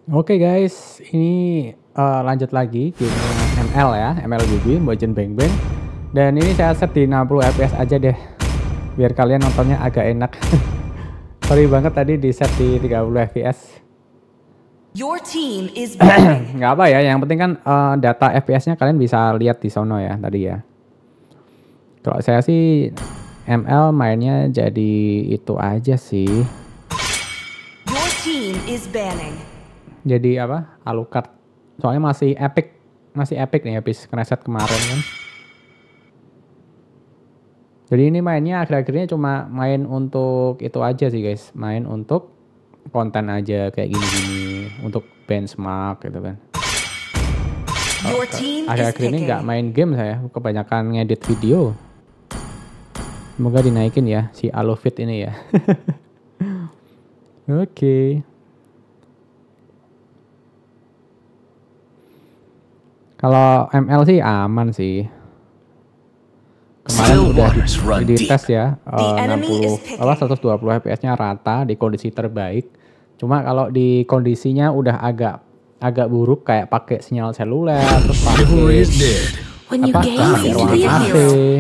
Oke guys, ini lanjut lagi game ML ya, MLBB, Mobile Bang Bang. Dan ini saya set di 60 fps aja deh, biar kalian nontonnya agak enak. Sorry banget tadi di set di 30 fps. Your team is Nggak apa ya, yang penting kan data fps-nya kalian bisa lihat di sono ya tadi ya. Kalau saya sih ML mainnya jadi itu aja sih. Your team is banning. Jadi apa? Alucard. Soalnya masih epic nih habis reset kemarin kan. Jadi ini mainnya akhir-akhirnya cuma main untuk itu aja sih guys, main untuk konten aja kayak gini-gini, untuk benchmark gitu kan. Akhir-akhir ini nggak main game saya, kebanyakan ngedit video. Semoga dinaikin ya si Alufit ini ya. Oke. Kalau ML sih aman sih. Kemarin udah di tes ya, 120 fps-nya rata di kondisi terbaik. Cuma kalau di kondisinya udah agak buruk kayak pakai sinyal seluler, terus pakai ruangan AC.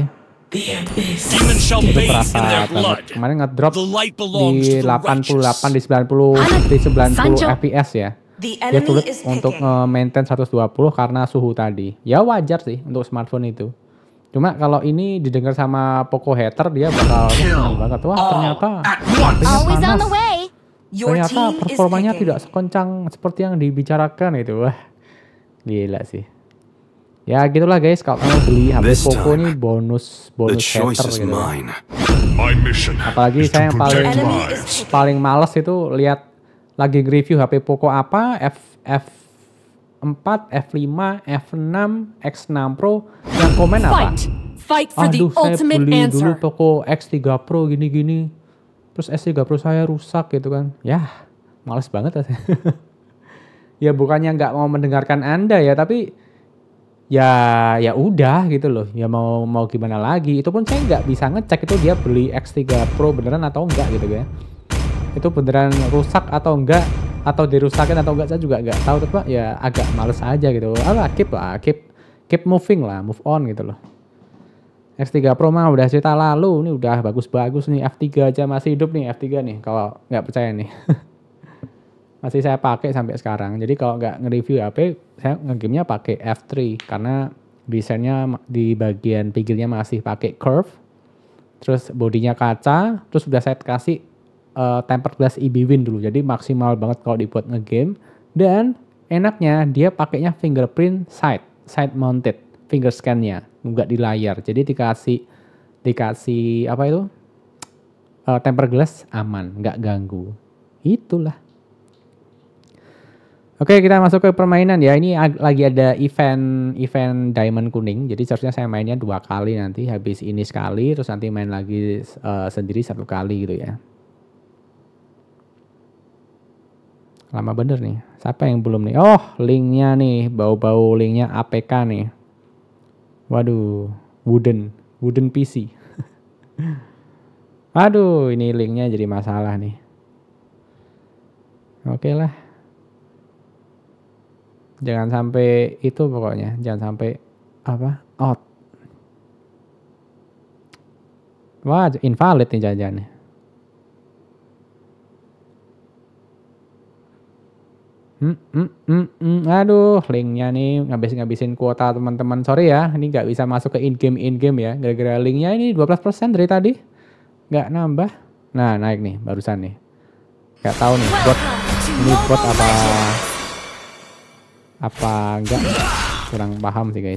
Itu kerasa banget. Kemarin ngedrop di 88, di 90 fps ya. Dia sulit untuk maintain 120 karena suhu tadi. Ya wajar sih untuk smartphone itu. Cuma kalau ini didengar sama Poco hater dia bakal senang banget. Wah ternyata panas. Ternyata performanya tidak sekencang seperti yang dibicarakan itu. Wah gila sih. Ya gitulah guys, kalau mau beli HP Poco ini bonus hater gitu. Apalagi saya yang paling males itu lihat lagi review HP Poco apa, F4, F5, F6, X6 Pro, yang komen apa? Aduh saya beli dulu Poco X3 Pro gini-gini, terus S3 Pro saya rusak gitu kan. Ya males banget. Ya bukannya nggak mau mendengarkan Anda ya, tapi ya udah gitu loh. Ya mau gimana lagi, itu pun saya nggak bisa ngecek itu dia beli X3 Pro beneran atau enggak gitu ya. Itu beneran rusak atau enggak, atau dirusakin atau enggak saya juga enggak tahu, tapi ya agak males aja gitu. Keep moving lah, move on gitu loh. X3 Pro mah udah cerita lalu, ini udah bagus-bagus nih, F3 aja masih hidup nih, F3 nih kalau nggak percaya nih. Masih saya pakai sampai sekarang. Jadi kalau nggak nge-review HP, saya nge-gamenya pakai F3 karena desainnya di bagian pinggirnya masih pakai curve, terus bodinya kaca, terus udah saya kasih tempered glass EB Win dulu, jadi maksimal banget kalau dibuat ngegame. Dan enaknya dia pakainya fingerprint side mounted finger scan-nya, nggak di layar, jadi dikasih apa itu tempered glass aman, nggak ganggu. Itulah. Oke, kita masuk ke permainan ya. Ini lagi ada event diamond kuning, jadi seharusnya saya mainnya 2 kali nanti, habis ini sekali, terus nanti main lagi sendiri 1 kali gitu ya. Lama bener nih. Siapa yang belum nih? Oh, linknya nih. Bau-bau linknya APK nih. Waduh. Wooden PC. Aduh, ini linknya jadi masalah nih. Oke lah. Jangan sampai itu pokoknya. Jangan sampai apa? Out. Wah, invalid nih jangan-jangan. Aduh, linknya nih ngabisin kuota teman-teman. Sorry ya, ini nggak bisa masuk ke in-game ya. Gara-gara linknya ini 12% dari tadi. Nggak nambah. Nah, naik nih barusan nih. Nggak tahu nih, ini bot apa enggak. Kurang paham sih guys.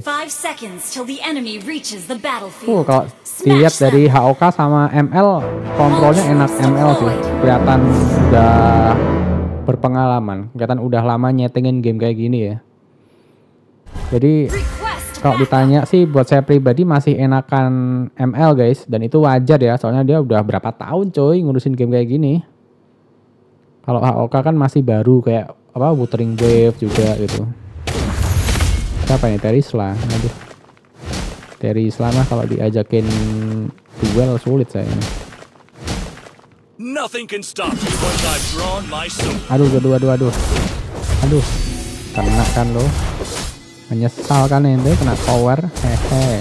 Kalau dilihat dari HOK sama ML, kontrolnya enak ML sih. Kelihatan udah berpengalaman, kelihatan udah lama nyetingin game kayak gini ya. Jadi kalau ditanya sih buat saya pribadi masih enakan ML guys, dan itu wajar ya, soalnya dia udah berapa tahun coy ngurusin game kayak gini. Kalau HOK kan masih baru kayak apa Wuthering Wave juga gitu. Siapa nih? Terisla. Aduh. Terisla mah kalau diajakin duel sulit saya. Nothing can stop me once I've drawn my sword. Aduh. Aduh, kena kan lo. Menyesal kan ente kena power. Hehe.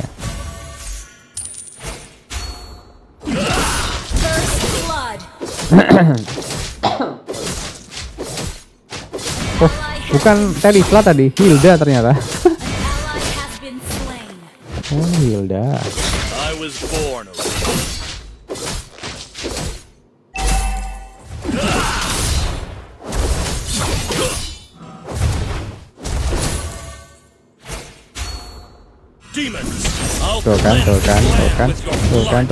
Oh, bukan Telisla tadi, Hilda ternyata. Oh, Hilda. Tuh kan.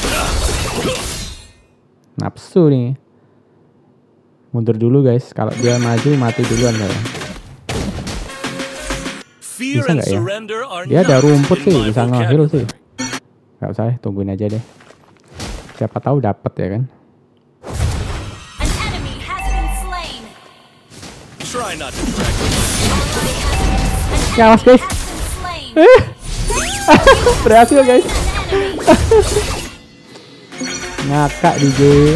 Nafsu nih. Mundur dulu guys, kalau dia maju mati duluan ya. Bisa nggak ya? Dia ada rumput sih, bisa nge-heal sih. Nggak usah deh, tungguin aja deh. Siapa tahu dapet ya kan. Ya awas guys. Berhasil guys. Ngakak DJ.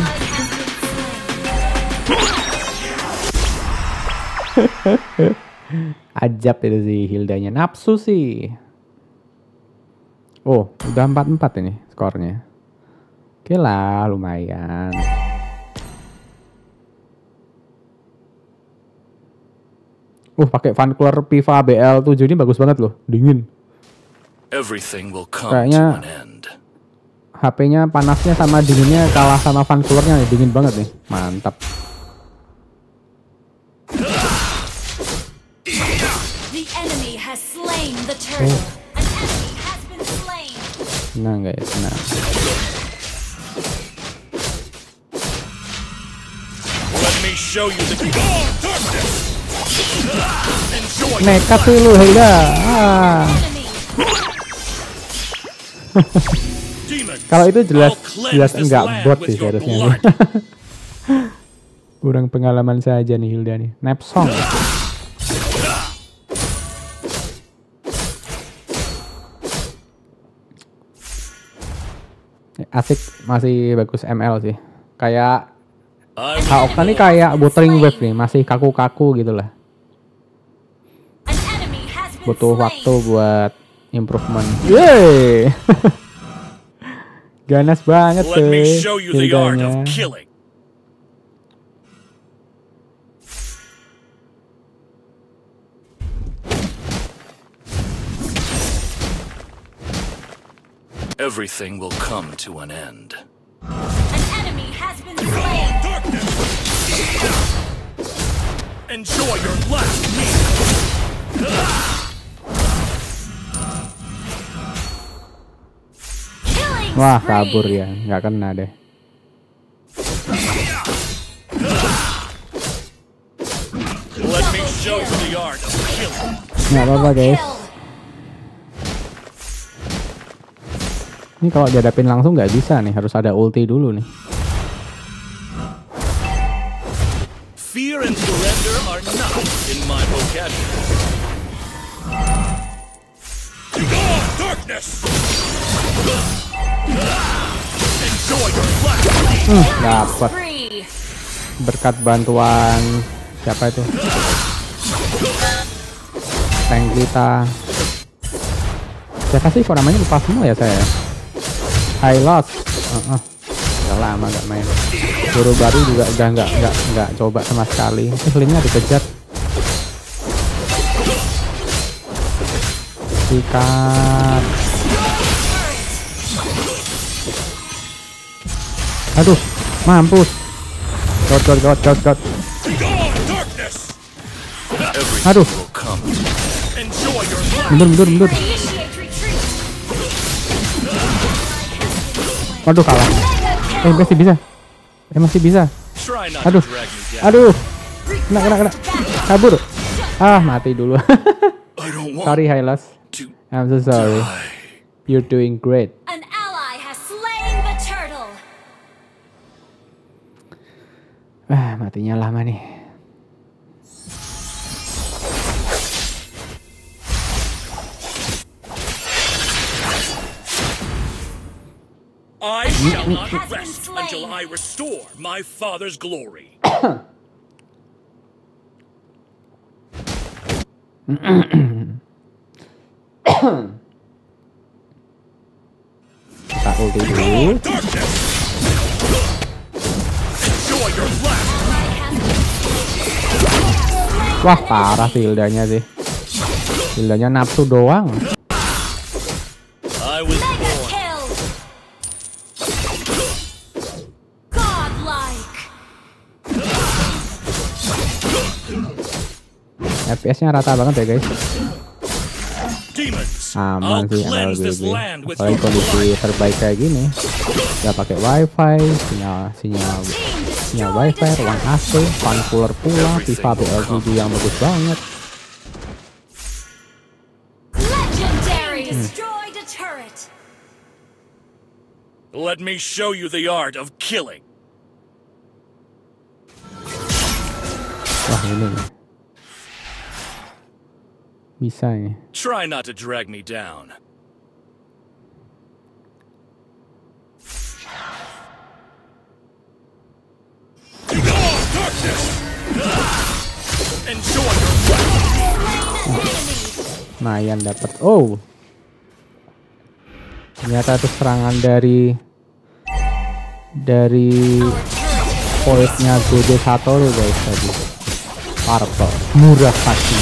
Ajab itu sih Hildanya, nafsu sih. Oh, udah 4-4 ini skornya. Oke lah, lumayan. Pakai Vancouver Piva BL7 ini bagus banget loh, dingin. Kayaknya HP-nya panasnya sama dinginnya kalah sama Vancouver-nya, dingin banget nih, mantap. Nah guys, nah. Nekat sih lu Hilda. Kalau itu jelas enggak bot sih harusnya. Kurang pengalaman saja nih Hilda nih. Nepsong. Asik, masih bagus ML sih. Kayak Haokta nih kayak Wuthering Wave nih, masih kaku-kaku gitu lah. Butuh waktu buat improvement. Yeay. Ganas banget tuh Hildanya. Everything will come to an end. An enemy has been slain. Enjoy your last meal. Wah, kabur ya, nggak kena deh. Nggak apa-apa guys. Ini kalau dihadapin langsung nggak bisa nih, harus ada ulti dulu nih. Fear and surrender are not in my vocabulary. Darkness. Enjoy your life. Dapat. Berkat bantuan siapa itu? Tank kita. Siapa sih kok namanya, lupa semua ya saya. Hylos. Udah lama gak main. Guru baru juga udah nggak coba sama sekali. Linknya dikejar. Sikat. Aduh, mampus. Got. Aduh. Mundur. Waduh, kalah. Masih bisa. Aduh. Kena. Kabur. Mati dulu. Sorry, Hylos. I'm so sorry. You're doing great. An ally has slain the turtle. Matinya lama nih. I shall not rest until I restore my father's glory. Kita ulti dulu. Wah parah sih Hildanya sih. Hildanya nafsu doang. I was Mega born. kill. Godlike. FPS-nya rata banget ya guys. Demons. Aman I'll sih cleanse this LBB. land with Apalagi your kondisi blood. terbaik kayak gini. Udah pakai wifi, sinyal wifi, ruang AC, fan cooler pula, FIFA BLGD yang bagus banget. Legendary. Destroyed a turret. Let me show you the art of killing. Wah ini nih. Bisa nih. Try not to drag me down. Darkness! Enjoy your Lumayan dapat. Oh. Ternyata itu serangan dari poinnya Gode Satoru guys tadi. Purple. Murah pasti.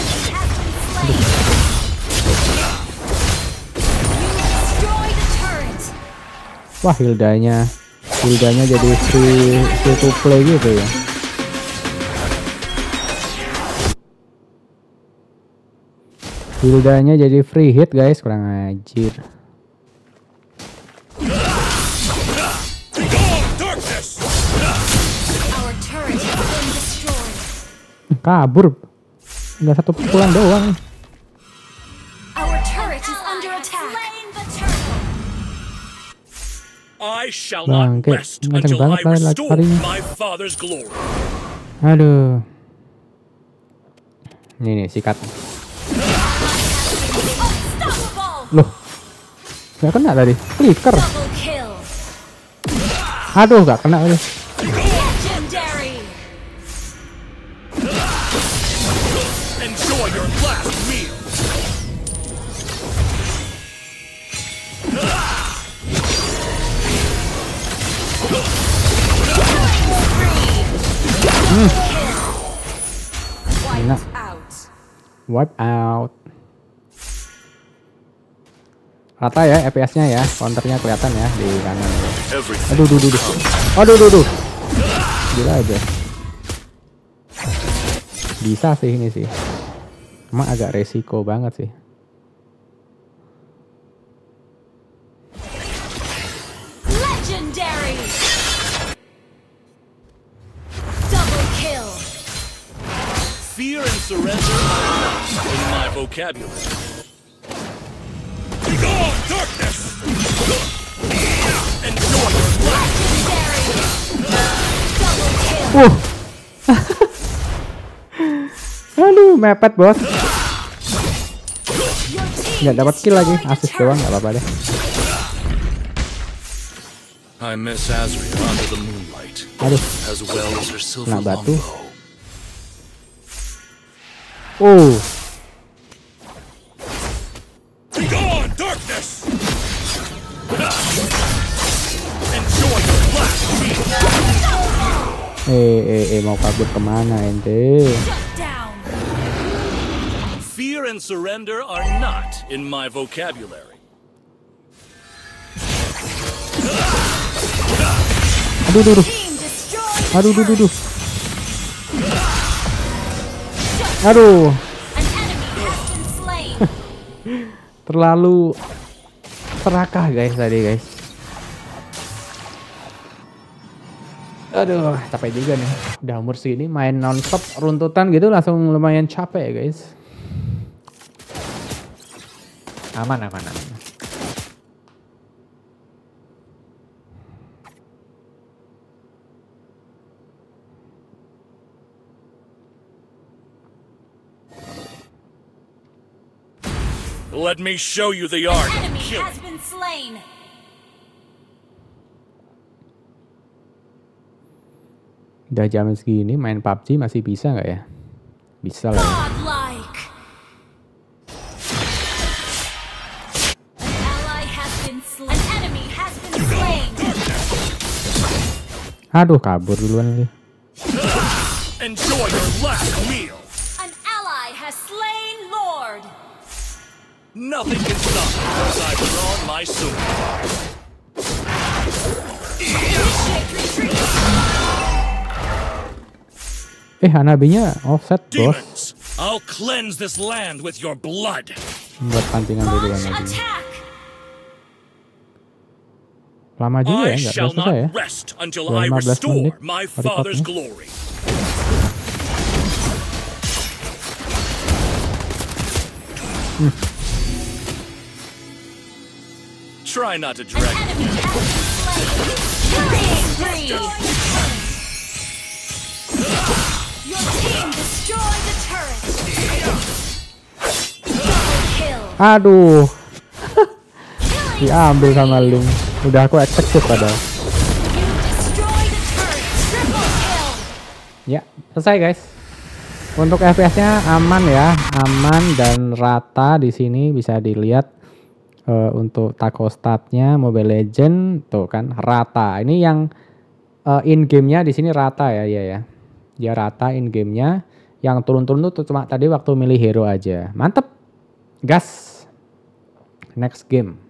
Destroyed a turret. Wah Hildanya jadi free to play gitu ya. Hildanya jadi free hit guys, kurang ajir. darkness! Our turret has been destroyed. Kabur. Enggak satu pukulan doang. Our turret is under attack. Slain the turtle. I shall not Bangke, rest kenceng until banget I restore larinya. my father's glory. Aduh. Ini nih sikat. Unstoppable. Loh. Gak kena tadi. Flicker. Double kill. Aduh, gak kena tadi. Legendary. Enjoy your last meal. Enak. Out. Wipe out. Rata ya FPS-nya ya. Counternya kelihatan ya di kanan. Everything. Aduh, aduh. Gila aja. Bisa sih ini sih. Emang agak resiko banget sih. Legendary. Double kill. Fear and surrender are not in my vocabulary. Begone, darkness! Enjoy your last. Legendary. Double kill. Aduh, mepet bos. Your team Nggak dapat kill lagi, destroyed a assist doang turret. nggak apa-apa deh. I miss Azria under the moonlight, Aduh, as well as her silver Kena batu. longbow. Begone, darkness! Enjoy your last meal. mau kabur kemana ente? Shut down. Fear and surrender are not in my vocabulary. Aduh. Team destroyed. Aduh. An Aduh, enemy has been slain. terlalu serakah guys tadi guys. Aduh, capek juga nih. Udah umur segini main nonstop runtutan gitu langsung lumayan capek ya guys. Aman. Let me show you the art of Enemy killing. has been slain. Udah jam segini main PUBG masih bisa nggak ya? Bisa lah ya. Godlike. Aduh, kabur duluan nih. Enjoy your last meal. An ally has slain Lord. Nothing can stop me once I've drawn my sword. Initiate retreat. Hanabinya offset, bos. Demons, I'll cleanse this land with your blood. Buat pancingan duluan Launch lagi. attack. Lama juga ya, I nggak shall selesai ya. not rest until Udah I 15 restore menit my recordnya. father's glory. Try not to drag me. Enemy has been slain. Killing spree. Your team destroyed the turret. Double kill. Aduh, Killing diambil sama Link. Udah aku execute padahal. You destroyed the turret. Triple kill. Ya, selesai guys. Untuk FPS-nya aman ya, aman dan rata di sini bisa dilihat. Untuk taco statnya Mobile Legend tuh kan rata. Ini yang in game-nya di sini rata ya, ya. Dia rata in game-nya. Yang turun-turun tuh cuma tadi waktu milih hero aja. Mantep. Gas. Next game.